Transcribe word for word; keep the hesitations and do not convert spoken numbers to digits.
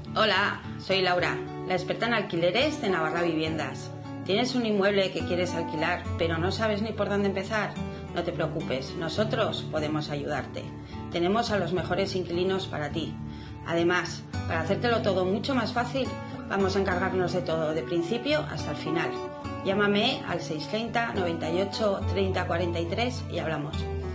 Hola, soy Laura, la experta en alquileres de Navarra Viviendas. ¿Tienes un inmueble que quieres alquilar, pero no sabes ni por dónde empezar? No te preocupes, nosotros podemos ayudarte. Tenemos a los mejores inquilinos para ti. Además, para hacértelo todo mucho más fácil, vamos a encargarnos de todo, de principio hasta el final. Llámame al seiscientos treinta, noventa y ocho, treinta, cuarenta y tres y hablamos.